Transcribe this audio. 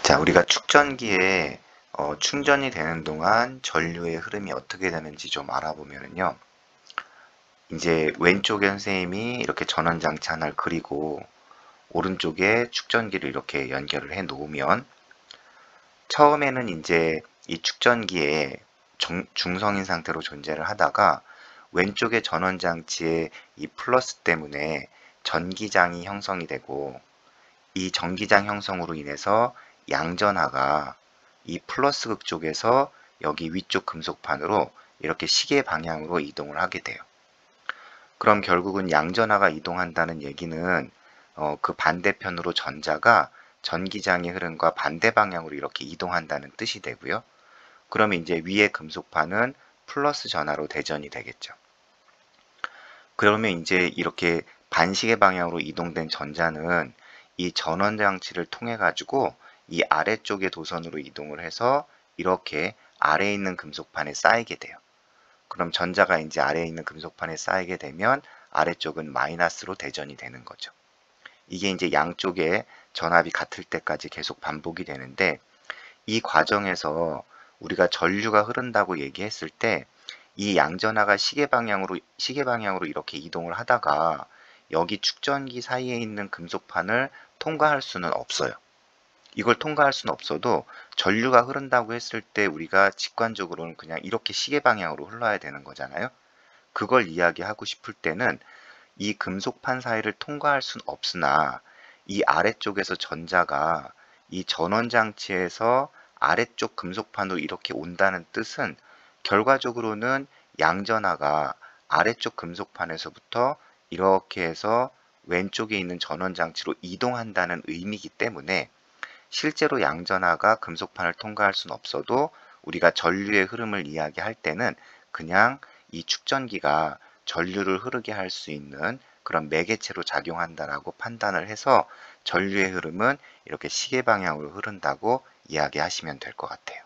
자, 우리가 축전기에 충전이 되는 동안 전류의 흐름이 어떻게 되는지 좀 알아보면요. 이제 왼쪽에 선생님이 이렇게 전원장치 하나를 그리고 오른쪽에 축전기를 이렇게 연결을 해 놓으면 처음에는 이제 이 축전기에 중성인 상태로 존재를 하다가 왼쪽에 전원장치의 이 플러스 때문에 전기장이 형성이 되고 이 전기장 형성으로 인해서 양전하가 이 플러스 극 쪽에서 여기 위쪽 금속판으로 이렇게 시계 방향으로 이동을 하게 돼요. 그럼 결국은 양전하가 이동한다는 얘기는 그 반대편으로 전자가 전기장의 흐름과 반대 방향으로 이렇게 이동한다는 뜻이 되고요. 그러면 이제 위에 금속판은 플러스 전하로 대전이 되겠죠. 그러면 이제 이렇게 반시계 방향으로 이동된 전자는 이 전원 장치를 통해 가지고 이 아래쪽의 도선으로 이동을 해서 이렇게 아래에 있는 금속판에 쌓이게 돼요. 그럼 전자가 이제 아래에 있는 금속판에 쌓이게 되면 아래쪽은 마이너스로 대전이 되는 거죠. 이게 이제 양쪽의 전압이 같을 때까지 계속 반복이 되는데 이 과정에서 우리가 전류가 흐른다고 얘기했을 때 이 양전하가 시계 방향으로 이렇게 이동을 하다가 여기 축전기 사이에 있는 금속판을 통과할 수는 없어요. 이걸 통과할 수는 없어도 전류가 흐른다고 했을 때 우리가 직관적으로는 그냥 이렇게 시계 방향으로 흘러야 되는 거잖아요. 그걸 이야기하고 싶을 때는 이 금속판 사이를 통과할 수는 없으나 이 아래쪽에서 전자가 이 전원장치에서 아래쪽 금속판으로 이렇게 온다는 뜻은 결과적으로는 양전하가 아래쪽 금속판에서부터 이렇게 해서 왼쪽에 있는 전원장치로 이동한다는 의미이기 때문에 실제로 양전하가 금속판을 통과할 수는 없어도 우리가 전류의 흐름을 이야기할 때는 그냥 이 축전기가 전류를 흐르게 할 수 있는 그런 매개체로 작용한다라고 판단을 해서 전류의 흐름은 이렇게 시계 방향으로 흐른다고 이야기하시면 될 것 같아요.